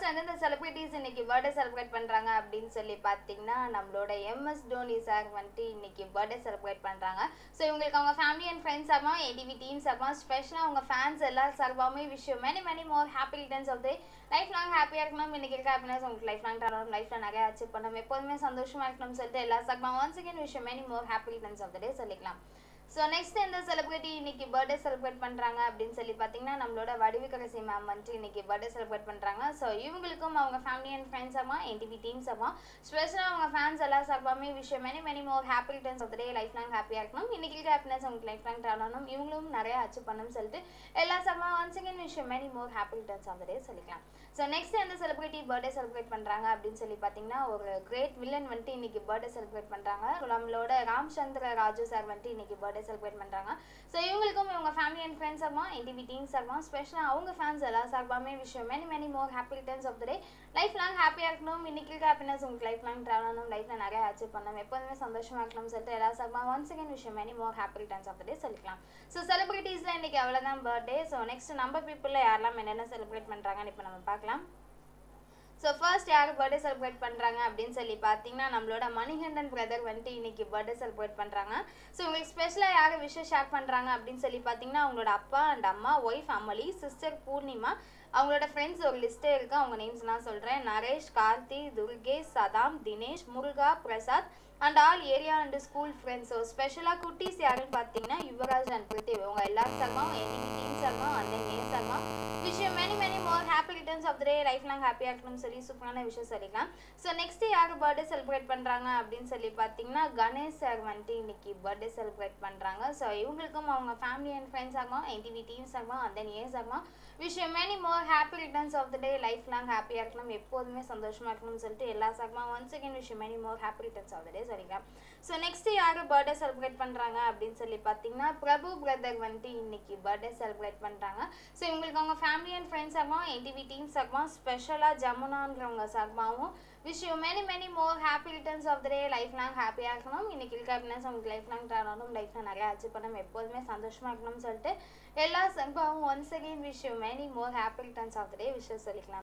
எந்தெந்த செலிபிரிட்டிஸ் இன்னைக்கு birthday celebrate பண்றாங்க அப்படின்னு சொல்லி பார்த்தீங்கன்னா நம்மளோட எம்எஸ் தோனி சார் வந்துட்டு இன்னைக்கு பர்த்டே செலிப்ரேட் பண்றாங்க. ஸோ இவங்களுக்கு அவங்க ஃபேமிலி அண்ட் ஃப்ரெண்ட்ஸ் சார்பா ஏடிவி டீம் சார்பா ஸ்பெஷலாக அவங்க ஃபேன்ஸ் எல்லாரும் சார்பாமே விஷயம் many more happy returns of day. Life long ஹாப்பியாக இருக்கணும். இன்னைக்கு இருக்க ஹாப்பினஸ் உங்களுக்கு லைஃப் லாங் தரணும். லைஃப்ல நிறைய அச்சீவ் பண்ணணும். எப்போதுமே சந்தோஷமா இருக்கணும்னு சொல்லிட்டு எல்லா சார்பா ஒன்ஸ் அகேன் விஷயம் many more happy returns of the day சொல்லிக்கலாம். ஸோ நெக்ஸ்ட் எந்த செலிபிரிட்டி இன்னைக்கு பர்த்டே செலிப்ரேட் பண்ணுறாங்க அப்படின்னு சொல்லி பார்த்தீங்கன்னா நம்மளோட வடிவுக்கரசி மேம் வந்துட்டு இன்னைக்கு பர்த்டே செலிப்ரேட் பண்ணுறாங்க. ஸோ இவங்களுக்கும் அவங்க ஃபேமிலி அண்ட் ஃப்ரெண்ட்ஸ் ஆமா என்டிவி டீம் சார்பா ஸ்பெஷலாக அவங்க ஃபேன்ஸ் எல்லாம் சார்பாமே விஷயம் many more happy returns of the day. Life long ஹாப்பியாக இருக்கணும். இன்னைக்கு இருக்க ஹாப்பினஸ் உங்களுக்கு லைஃப் லாங் தரணும். இவங்களும் நிறைய அச்சீவ் பண்ணணும்னு சொல்லிட்டு எல்லா சார்பா ஒன்ஸ் அகேன் விஷயம் many more happy returns of the day சொல்லிக்கலாம். ஸோ நெக்ஸ்ட் எந்த செலிபிரிட்டி பர்த்டே செலிப்ரேட் பண்ணுறாங்க அப்படின்னு சொல்லி பார்த்தீங்கன்னா ஒரு கிரேட் வில்லன் வந்துட்டு இன்னைக்கு பர்த்டே செலிப்ரேட் பண்ணுறாங்க. நம்மளோட ராம்சந்திர ராஜு சார் வந்துட்டு இன்னைக்கு பர்த்டே செலிப்ரேட் பண்ணுறாங்க. ஸோ இவங்களுக்கும் இவங்க ஃபேமிலி அண்ட் ஃப்ரெண்ட்ஸ் சார்பா என்டிவி டீம் சார்பா ஸ்பெஷலாக அவங்க ஃபேன்ஸ் எல்லா சார்பாமே விஷயம் many more happy returns of the day. Life long ஹாப்பியாக இருக்கணும். இன்னைக்கு இருக்க ஹாப்பினஸ் உங்களுக்கு லைஃப் லாங் ட்ராவல் லைஃப்ல நிறைய அச்சீவ் பண்ணணும். எப்போதுமே சந்தோஷமா இருக்கணும்னு சொல்லிட்டு எல்லா சார்பா ஒன்ஸ் அகேன் விஷயம் many more happy returns of the day சொல்லிக்கலாம். ஸோ செலிபிரிட்டிஸ்ல இன்னைக்கு அவ்வளோதான் பர்த்டே. ஸோ நெக்ஸ்ட் நம்ம பீப்புளில் யாரெல்லாம் என்னென்ன செலிப்ரேட் பண்ணுறாங்கன்னு இப்போ நம்ம பார்க்கலாம். ஸோ ஃபர்ஸ்ட் யார் பர்த்டே செலிப்ரேட் பண்ணுறாங்க அப்படின்னு சொல்லி பார்த்தீங்கன்னா நம்மளோட மணிகண்டன் பிரதர் வந்துட்டு இன்னைக்கு பர்த்டே செலிப்ரேட் பண்ணுறாங்க. ஸோ உங்களுக்கு ஸ்பெஷலாக யார் விஷயம் ஷேர் பண்ணுறாங்க அப்படின்னு சொல்லி பார்த்தீங்கன்னா அவங்களோட அப்பா அண்ட் அம்மா, ஒய்ஃப் அமலி, சிஸ்டர் பூர்ணிமா, அவங்களோட ஃப்ரெண்ட்ஸ் ஒரு லிஸ்ட்டே இருக்குது. அவங்க நேம்ஸ் நான் சொல்கிறேன். Naresh, Karthi, Durgesh, Saddam, Dinesh, Muruga, Prasad and all area and school friends. So ஸ்பெஷலாக குட்டீஸ் யாருன்னு பார்த்தீங்கன்னா யுவராஜ் அண்ட் பிரித்தி. இவங்க எல்லாரும் சார்பாகவும் என்டிவி டீம் சார்பாகவும் அந்த நேம் சார்பாகவும் விஷயம் many more happy returns of the day. Life long ஹாப்பியாக இருக்கணும்னு சொல்லி சூப்பரான விஷயம் சொல்லிக்கலாம். ஸோ நெக்ஸ்ட் யார் பர்த்டே செலிப்ரேட் பண்ணுறாங்க அப்படின்னு சொல்லி பார்த்தீங்கன்னா கணேஷ் சார் வந்துட்டு இன்னைக்கு பர்த்டே செலிப்ரேட் பண்ணுறாங்க. ஸோ இவங்களுக்கும் அவங்க ஃபேமிலி அண்ட் ஃப்ரெண்ட்ஸ் ஆகும் என்டிவி டீம் சார்பாக அந்த நேம் சார்பாக விஷயம் many more happy returns of the day. Life long ஹாப்பியாக இருக்கணும். எப்போதுமே சந்தோஷமாக இருக்கணும்னு சொல்லிட்டு எல்லா சார்பாக ஒன்ஸ் அகேன் விஷயம் many more happy returns of the day சொல்லிக்கலாம். ஸோ நெக்ஸ்ட் யார் பர்த்டே செலிப்ரேட் பண்ணுறாங்க அப்படின்னு சொல்லி பார்த்தீங்கன்னா பிரபு பிரதர் வந்துட்டு இன்னைக்கு பர்த்டே செலிப்ரேட் பண்ணுறாங்க. ஸோ இவங்களுக்கு அவங்க ஃபேமிலி அண்ட் ஃப்ரெண்ட்ஸ் சார்பாகவும் என்டிவி டீம் சார்பாகவும் ஸ்பெஷலாக ஜமுனான்றவங்க சார்பாகவும் விஷயம் many more happy returns of the day. Life long ஹாப்பியாக இருக்கணும். இன்னைக்கு இருக்க ஹாப்பினஸ் உங்களுக்கு லைஃப் லாங் தரணும். லைஃப்பில் நிறைய அச்சீவ் பண்ணணும். எப்போதுமே சந்தோஷமாக இருக்கணும்னு சொல்லிட்டு எல்லா சார்பாகவும் ஒன்ஸ் அகெயின் விஷயம் many more happy returns of the day விஷயம் சொல்லிக்கலாம்.